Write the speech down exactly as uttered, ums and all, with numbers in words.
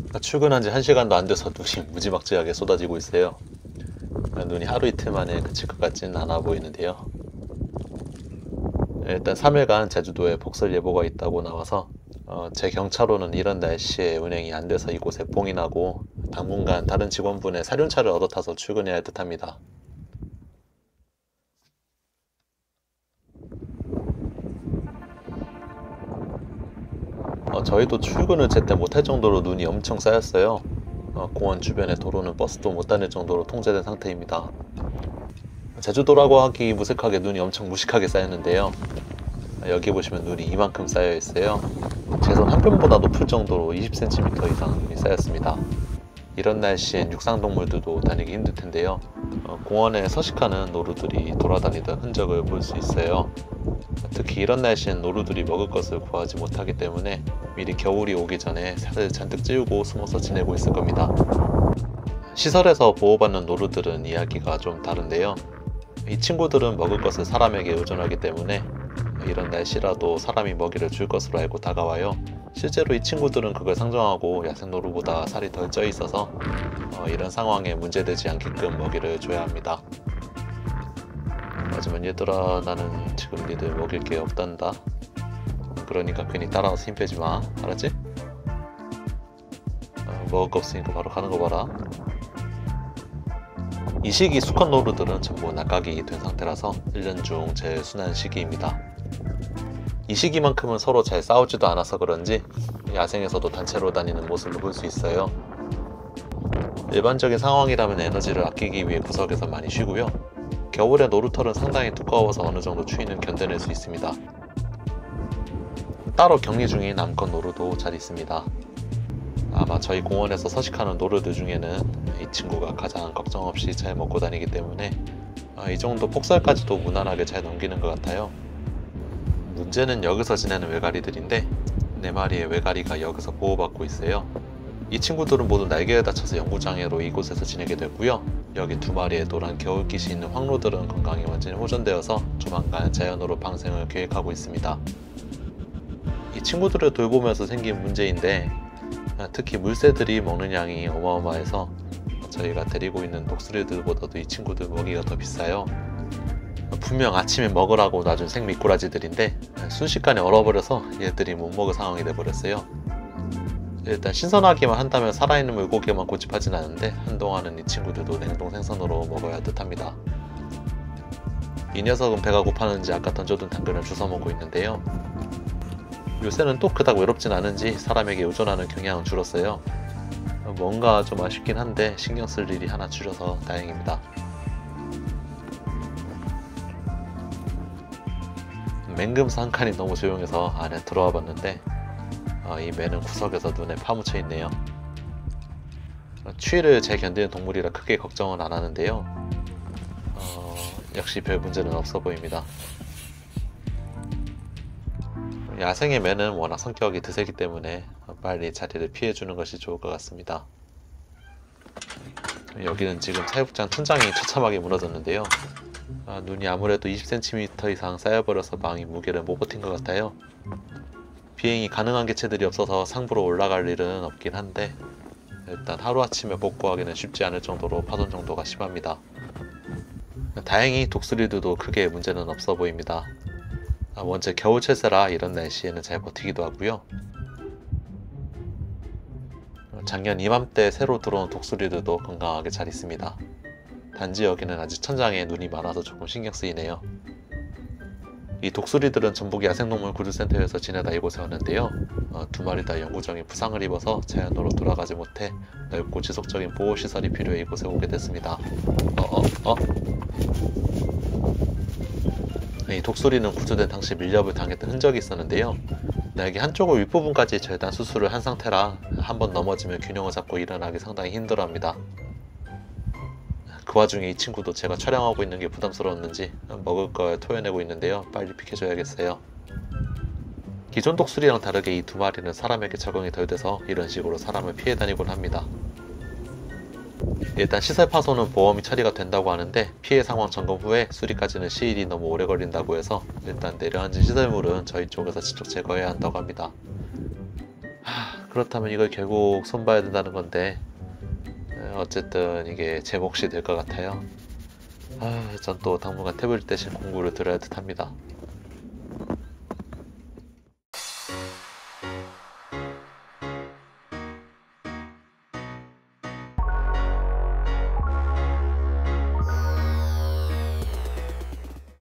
출근한 지 한 시간도 안 돼서 눈이 무지막지하게 쏟아지고 있어요. 눈이 하루 이틀 만에 그칠 것 같지는 않아 보이는데요. 일단 삼 일간 제주도에 폭설 예보가 있다고 나와서 어, 제 경차로는 이런 날씨에 운행이 안 돼서 이곳에 봉인하고 당분간 다른 직원분의 사륜차를 얻어 타서 출근해야 할 듯합니다. 어, 저희도 출근을 제때 못할 정도로 눈이 엄청 쌓였어요. 어, 공원 주변의 도로는 버스도 못 다닐 정도로 통제된 상태입니다. 제주도라고 하기 무색하게 눈이 엄청 무식하게 쌓였는데요. 여기 보시면 눈이 이만큼 쌓여 있어요. 제 손 한 뼘보다 높을 정도로 이십 센티미터 이상 눈이 쌓였습니다. 이런 날씨엔 육상동물들도 다니기 힘들 텐데요. 어, 공원에 서식하는 노루들이 돌아다니던 흔적을 볼 수 있어요. 특히 이런 날씨엔 노루들이 먹을 것을 구하지 못하기 때문에 미리 겨울이 오기 전에 살을 잔뜩 찌우고 숨어서 지내고 있을 겁니다. 시설에서 보호받는 노루들은 이야기가 좀 다른데요. 이 친구들은 먹을 것을 사람에게 의존하기 때문에 이런 날씨라도 사람이 먹이를 줄 것으로 알고 다가와요. 실제로 이 친구들은 그걸 상정하고 야생노루보다 살이 덜 쪄 있어서 어, 이런 상황에 문제되지 않게끔 먹이를 줘야 합니다. 하지만 얘들아, 나는 지금 니들 먹일 게 없단다. 그러니까 괜히 따라와서 힘 빼지 마. 알았지? 어, 먹을 거 없으니까 바로 가는 거 봐라. 이 시기 수컷 노루들은 전부 낙각이 된 상태라서 일 년 중 제일 순한 시기입니다. 이 시기만큼은 서로 잘 싸우지도 않아서 그런지 야생에서도 단체로 다니는 모습을 볼 수 있어요. 일반적인 상황이라면 에너지를 아끼기 위해 구석에서 많이 쉬고요. 겨울에 노루털은 상당히 두꺼워서 어느 정도 추위는 견뎌낼 수 있습니다. 따로 격리 중인 암컷 노루도 잘 있습니다. 아마 저희 공원에서 서식하는 노루들 중에는 이 친구가 가장 걱정 없이 잘 먹고 다니기 때문에 이 정도 폭설까지도 무난하게 잘 넘기는 것 같아요. 문제는 여기서 지내는 외가리들인데 네 마리의 외가리가 여기서 보호받고 있어요. 이 친구들은 모두 날개에 다쳐서 영구장애로 이곳에서 지내게 됐고요. 여기 두 마리의 노란 겨울깃이 있는 황로들은 건강이 완전히 호전되어서 조만간 자연으로 방생을 계획하고 있습니다. 이 친구들을 돌보면서 생긴 문제인데 특히 물새들이 먹는 양이 어마어마해서 저희가 데리고 있는 독수리들보다도 이 친구들 먹이가 더 비싸요. 분명 아침에 먹으라고 놔준 생미꾸라지들인데 순식간에 얼어버려서 얘들이 못 먹을 상황이 돼버렸어요. 일단 신선하기만 한다면 살아있는 물고기만 고집하진 않은데 한동안은 이 친구들도 냉동 생선으로 먹어야 할 듯합니다. 이 녀석은 배가 고파는지 아까 던져둔 당근을 주워 먹고 있는데요. 요새는 또 그닥 외롭진 않은지 사람에게 의존하는 경향은 줄었어요. 뭔가 좀 아쉽긴 한데 신경 쓸 일이 하나 줄여서 다행입니다. 맹금사 한 칸이 너무 조용해서 안에 들어와 봤는데 어, 이 매는 구석에서 눈에 파묻혀 있네요. 추위를 잘 견디는 동물이라 크게 걱정은 안 하는데요. 어, 역시 별 문제는 없어 보입니다. 야생의 매는 워낙 성격이 드세기 때문에 빨리 자리를 피해주는 것이 좋을 것 같습니다. 여기는 지금 사육장 천장이 처참하게 무너졌는데요. 아, 눈이 아무래도 이십 센티미터 이상 쌓여버려서 망이 무게를 못 버틴 것 같아요. 비행이 가능한 개체들이 없어서 상부로 올라갈 일은 없긴 한데 일단 하루아침에 복구하기는 쉽지 않을 정도로 파손 정도가 심합니다. 다행히 독수리들도 크게 문제는 없어 보입니다. 원체 겨울철새라 이런 날씨에는 잘 버티기도 하고요. 작년 이맘때 새로 들어온 독수리들도 건강하게 잘 있습니다. 단지 여기는 아직 천장에 눈이 많아서 조금 신경 쓰이네요. 이 독수리들은 전북 야생동물 구조센터에서 지내다 이곳에 왔는데요. 어, 두 마리 다 영구적인 부상을 입어서 자연으로 돌아가지 못해 넓고 지속적인 보호시설이 필요해 이곳에 오게 됐습니다. 어, 어, 어? 이 독수리는 구조된 당시 밀렵을 당했던 흔적이 있었는데요. 날개 한쪽을 윗부분까지 절단 수술을 한 상태라 한번 넘어지면 균형을 잡고 일어나기 상당히 힘들어합니다. 그 와중에 이 친구도 제가 촬영하고 있는 게 부담스러웠는지 먹을 걸 토해내고 있는데요. 빨리 비켜줘야겠어요. 기존 독수리랑 다르게 이 두 마리는 사람에게 적응이 덜 돼서 이런 식으로 사람을 피해 다니곤 합니다. 일단 시설 파손은 보험이 처리가 된다고 하는데 피해 상황 점검 후에 수리까지는 시일이 너무 오래 걸린다고 해서 일단 내려앉은 시설물은 저희 쪽에서 직접 제거해야 한다고 합니다. 하, 그렇다면 이걸 결국 손봐야 된다는 건데 에, 어쨌든 이게 제 몫이 될 것 같아요. 아, 전 또 당분간 태블릿 대신 공부를 들어야 듯 합니다.